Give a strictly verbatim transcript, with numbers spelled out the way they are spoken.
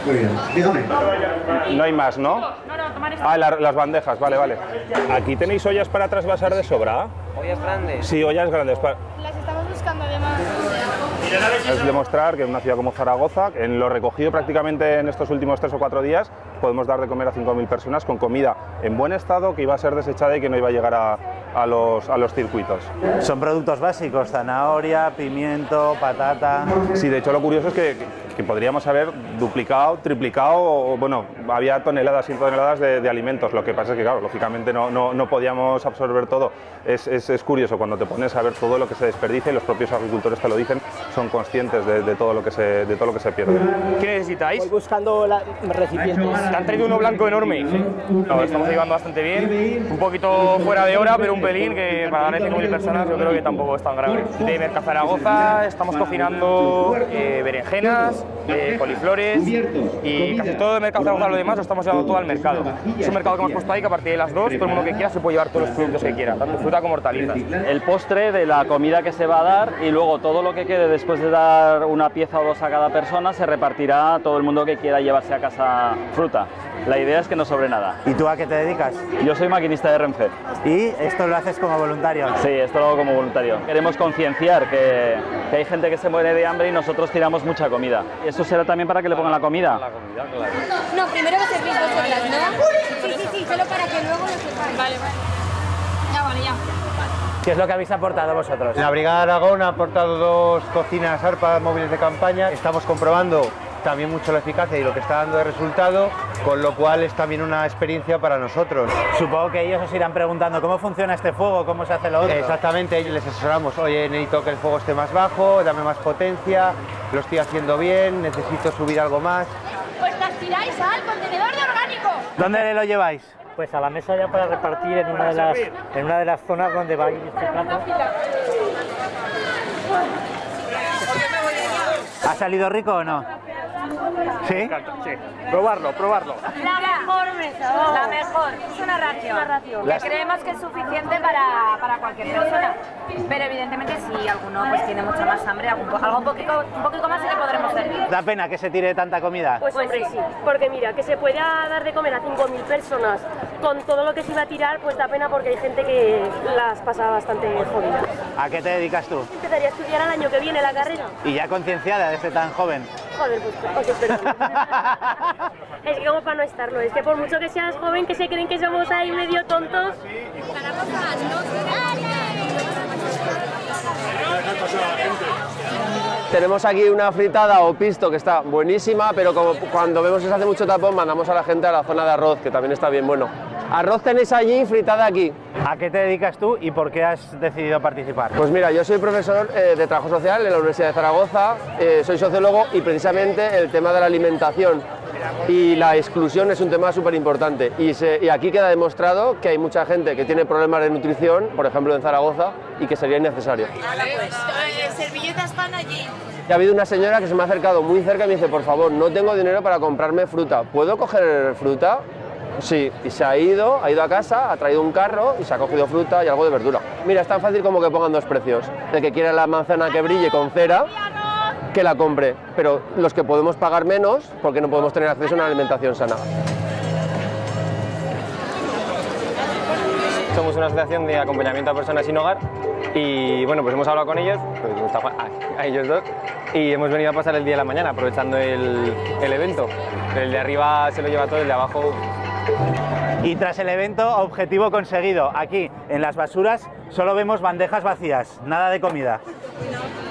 Muy bien, dígame. No hay más, ¿no? No, no, tomar esto. Ah, la- las bandejas, vale, vale. ¿Aquí tenéis ollas para trasvasar de sobra? ¿Ollas grandes? Sí, ollas grandes. pa- Las estamos buscando además. Es demostrar que en una ciudad como Zaragoza, en lo recogido prácticamente en estos últimos tres o cuatro días, podemos dar de comer a cinco mil personas con comida en buen estado, que iba a ser desechada y que no iba a llegar a, a, los, a los circuitos. Son productos básicos, zanahoria, pimiento, patata... Sí, de hecho lo curioso es que, que podríamos haber duplicado, triplicado, o, bueno, había toneladas y toneladas de, de alimentos. Lo que pasa es que, claro, lógicamente no, no, no podíamos absorber todo. Es, es, es curioso cuando te pones a ver todo lo que se desperdicia y los propios agricultores te lo dicen, son conscientes de, de, todo, lo que se, de todo lo que se pierde. ¿Qué necesitáis? Voy buscando la, recipientes. ¿Te han traído uno blanco enorme? Sí. Lo estamos llevando bastante bien. Un poquito fuera de hora, pero un pelín que para darle cinco mil personas yo creo que tampoco es tan grave. De Merca Zaragoza estamos cocinando eh, berenjenas, eh, coliflores y casi todo de Merca Zaragoza, lo demás lo estamos llevando todo al mercado. Es un mercado que hemos puesto ahí que a partir de las dos todo el mundo que quiera se puede llevar todos los productos que quiera, tanto fruta como hortalizas. El postre de la comida que se va a dar y luego todo lo que quede después de dar una pieza o dos a cada persona se repartirá a todo el mundo que quiera llevarse a casa fruta. La idea es que no sobre nada. ¿Y tú a qué te dedicas? Yo soy maquinista de Renfe. ¿Y esto lo haces como voluntario? Sí, esto lo hago como voluntario. Queremos concienciar que, que hay gente que se muere de hambre y nosotros tiramos mucha comida. ¿Y eso será también para que le pongan la comida? La comida, claro. No, primero va a servir vosotras, ¿no? Sí, sí, sí, solo para que luego lo sepáis. Vale, vale. Ya, vale, ya. ¿Qué es lo que habéis aportado vosotros? La Brigada Aragón ha aportado dos cocinas ARPA móviles de campaña. Estamos comprobando también mucho la eficacia y lo que está dando de resultado, con lo cual es también una experiencia para nosotros. Supongo que ellos os irán preguntando cómo funciona este fuego, cómo se hace lo otro. Exactamente, les asesoramos, oye, necesito que el fuego esté más bajo, dame más potencia, lo estoy haciendo bien, necesito subir algo más. Pues las tiráis al contenedor de orgánico. ¿Dónde lo lleváis? Pues a la mesa ya para repartir en una de las, en una de las zonas donde va a ir este plato. ¿Ha salido rico o no? ¿Sí? Sí, probarlo, probarlo. La mejor mesa, la mejor. Es una ración, una ración. que creemos que es suficiente para, para cualquier persona. Pero evidentemente si alguno pues tiene mucha más hambre, algún, algo un poquito, un poquito más sí que podremos servir. ¿Da pena que se tire tanta comida? Pues, pues hombre, sí, porque mira, que se pueda dar de comer a cinco mil personas con todo lo que se iba a tirar, pues da pena porque hay gente que las pasa bastante jodidas. ¿A qué te dedicas tú? Empezaría a estudiar al año que viene la carrera. ¿Y ya concienciada desde tan joven? Joder, pues os espero. Es que como para no estarlo, es que por mucho que seas joven, que se creen que somos ahí medio tontos. Tenemos aquí una fritada o pisto que está buenísima, pero como cuando vemos que se hace mucho tapón, mandamos a la gente a la zona de arroz, que también está bien bueno. Arroz tenéis allí, fritada aquí. ¿A qué te dedicas tú y por qué has decidido participar? Pues mira, yo soy profesor eh, de trabajo social en la Universidad de Zaragoza, eh, soy sociólogo y precisamente el tema de la alimentación y la exclusión es un tema súper importante. Y, y aquí queda demostrado que hay mucha gente que tiene problemas de nutrición, por ejemplo en Zaragoza, y que sería innecesario. Pues, servilletas están allí. Y ha habido una señora que se me ha acercado muy cerca y me dice, por favor, no tengo dinero para comprarme fruta, ¿puedo coger fruta? Sí, y se ha ido, ha ido a casa, ha traído un carro y se ha cogido fruta y algo de verdura. Mira, es tan fácil como que pongan dos precios. El que quiera la manzana que brille con cera, que la compre. Pero los que podemos pagar menos, porque no podemos tener acceso a una alimentación sana. Somos una asociación de acompañamiento a personas sin hogar y bueno, pues hemos hablado con ellos, pues está, a, a ellos dos, y hemos venido a pasar el día de la mañana aprovechando el, el evento. El de arriba se lo lleva todo, el de abajo. Y tras el evento, objetivo conseguido. Aquí, en las basuras, solo vemos bandejas vacías, nada de comida.